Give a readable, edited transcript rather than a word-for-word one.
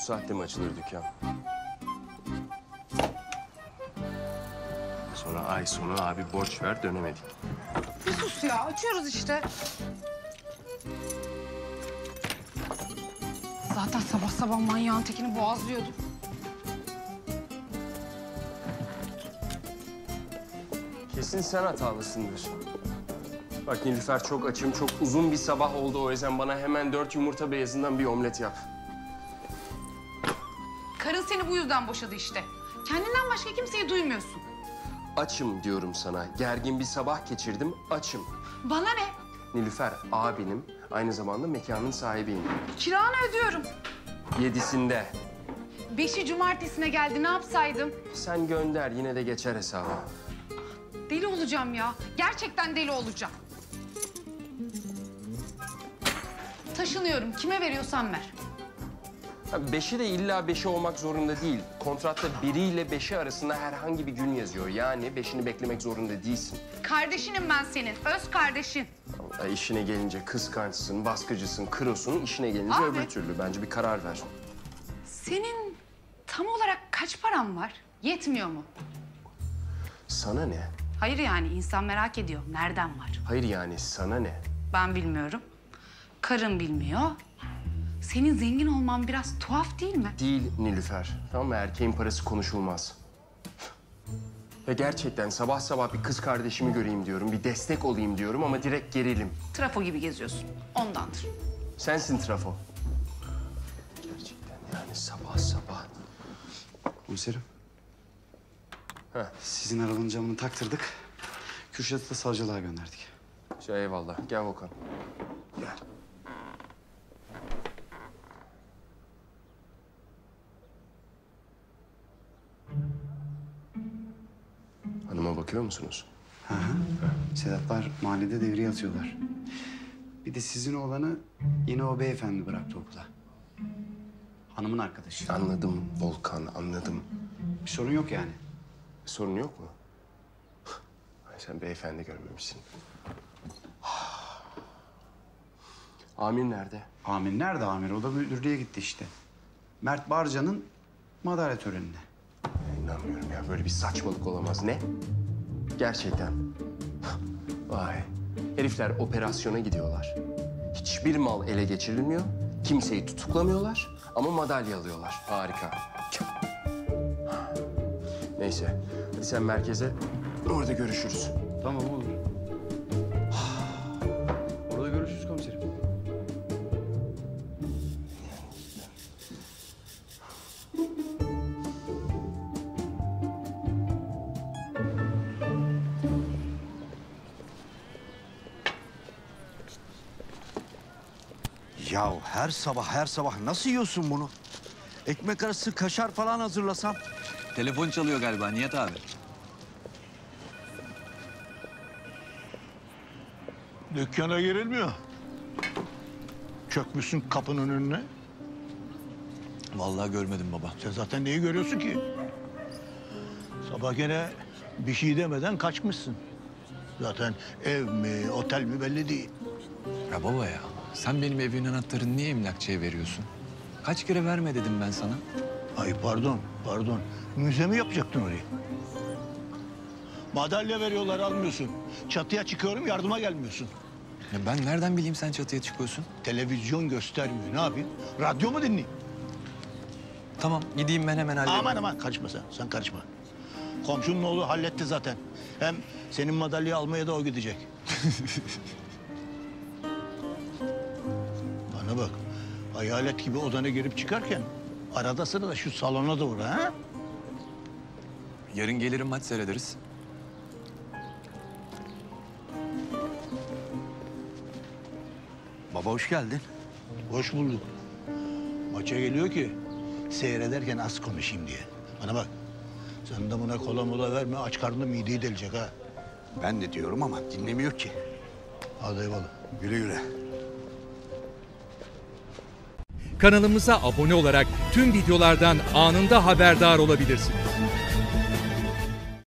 saatte mi açılır dükkan? Sonra ay sonu abi borç ver dönemedik. Bir sus ya, açıyoruz işte. Zaten sabah sabah manyağın tekini boğazlıyordum. Kesin sen hatalısındır. Bak Nilüfer çok açım, çok uzun bir sabah oldu. O yüzden bana hemen 4 yumurta beyazından bir omlet yap. Karın seni bu yüzden boşadı işte. Kendinden başka kimseyi duymuyorsun. Açım diyorum sana. Gergin bir sabah geçirdim, açım. Bana ne? Nilüfer abinim, aynı zamanda mekanın sahibiyim. Kiranı ödüyorum. 7'sinde. 5'i cumartesine geldi, ne yapsaydım? Sen gönder, yine de geçer hesaba. Deli olacağım ya. Gerçekten deli olacağım. Taşınıyorum. Kime veriyorsan ver. 5'i de illa 5'i olmak zorunda değil. Kontratta 1'i ile 5'i arasında herhangi bir gün yazıyor. Yani 5'ini beklemek zorunda değilsin. Kardeşinim ben senin. Öz kardeşin. İşine gelince kıskançsın, baskıcısın, krosun. İşine gelince Abi. öbür türlü. Bence bir karar ver. Senin tam olarak kaç paran var? Yetmiyor mu? Sana ne? Hayır yani insan merak ediyor. Nereden var? Hayır yani sana ne? Ben bilmiyorum. Karın bilmiyor. Senin zengin olman biraz tuhaf değil mi? Değil Nilüfer. Tamam mı? Erkeğin parası konuşulmaz. Ve gerçekten sabah sabah bir kız kardeşimi göreyim diyorum. Bir destek olayım diyorum ama direkt gerilim. Trafo gibi geziyorsun. Ondandır. Sensin trafo. Gerçekten yani sabah sabah. Komiserim. Heh. Sizin arabanın camını taktırdık. Kürşat'ı da savcılığa gönderdik. Eyvallah. Gel Volkan. Gel. Hanıma bakıyor musunuz? Hı hı. Sedatlar mahallede devriye atıyorlar. Bir de sizin oğlanı yine o beyefendi bıraktı okula. Hanımın arkadaşı. Anladım Volkan, anladım. Bir sorun yok yani. Bir sorun yok mu? Ay, sen beyefendi görmemişsin. Amir nerede? Amir nerede amir? O da müdürlüğe gitti işte. Mert Barca'nın madalya törenine. İnanmıyorum ya. Böyle bir saçmalık olamaz. Ne? Gerçekten. Vay. Herifler operasyona gidiyorlar. Hiçbir mal ele geçirilmiyor. Kimseyi tutuklamıyorlar ama madalya alıyorlar. Harika. Neyse. Hadi sen merkeze. Orada görüşürüz. Tamam olur. Orada görüşürüz komiserim. Ya her sabah nasıl yiyorsun bunu? Ekmek arası kaşar falan hazırlasam. Telefon çalıyor galiba Nihat abi. Dükkana girilmiyor. Çökmüşsün kapının önüne. Vallahi görmedim baba. Sen zaten neyi görüyorsun ki? Sabah gene bir şey demeden kaçmışsın. Zaten ev mi, otel mi belli değil. Ya baba ya, sen benim evimin anahtarını niye emlakçıya veriyorsun? Kaç kere verme dedim ben sana. Ay pardon. Müze mi yapacaktın orayı? Madalya veriyorlar almıyorsun. Çatıya çıkıyorum yardıma gelmiyorsun. Ya ben nereden bileyim sen çatıya çıkıyorsun? Televizyon göstermiyor. Ne yapayım? Radyo mu dinleyeyim? Tamam, gideyim ben hemen hallederim. Aman kaçma sen karışma. Komşunun oğlu halletti zaten. Hem senin madalyayı almaya da o gidecek. Bana bak, hayalet gibi odana girip çıkarken arada sırada şu salona da uğra ha? Yarın gelirim maç seyrederiz. Baba hoş geldin. Hoş bulduk. Maça geliyor ki seyrederken az konuşayım diye. Bana bak, sen de buna kola mola verme, aç karnına mideyi delecek ha. Ben de diyorum ama dinlemiyor ki. Hadi eyvallah. Güle güle. Kanalımıza abone olarak tüm videolardan anında haberdar olabilirsiniz.